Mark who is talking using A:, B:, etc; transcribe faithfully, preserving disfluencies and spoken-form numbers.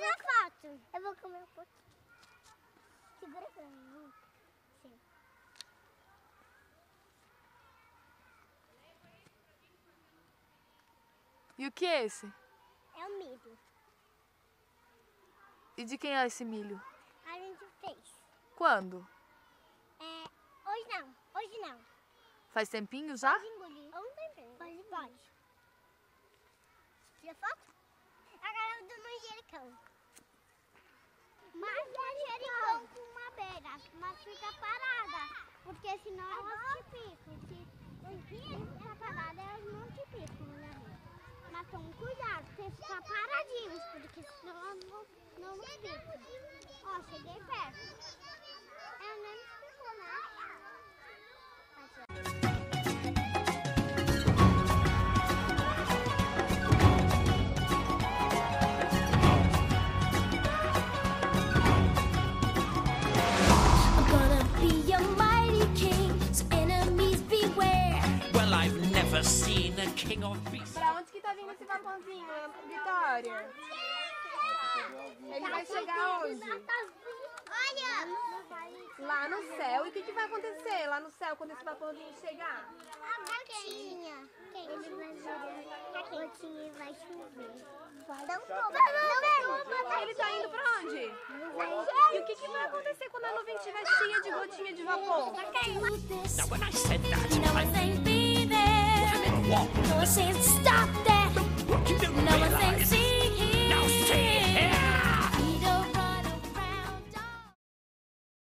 A: uma foto. Eu vou comer um pouquinho. Segura pra mim. Sim.
B: E o que é esse?
A: É o milho.
B: E de quem é esse milho?
A: A gente fez.
B: Quando?
A: É, hoje não. Hoje não.
B: Faz tempinho já?
A: Pode engolir. Ontem pode. Pode. Tira foto? Agora do manjericão. Mas manjericão com uma beira, mas fica parada. Porque senão elas te picam. Se ficar parada, elas não te picam, né? Mas toma cuidado, você ficar paradinhos, porque senão elas não, não nos picam. Ó, cheguei perto. Eu nem me picou, né?
C: Seen a king of beasts.
B: Pra onde que tá vindo esse vaporzinho, Vitória? Ele vai chegar onde?
A: Olha!
B: Lá no céu. E o que, que vai acontecer lá no céu quando esse vaporzinho chegar?
A: A gotinha. Ele vai virar. A gotinha e vai chover. Não vou.
B: Ele tá indo pra onde? E o que, que vai acontecer quando a nuvem estiver cheia de gotinha de vapor?
C: Now when I said that,
D: No
C: I
D: one saying be there.
C: meant what?
D: No one saying stop there.
C: You don't
D: No one saying
C: realize
D: see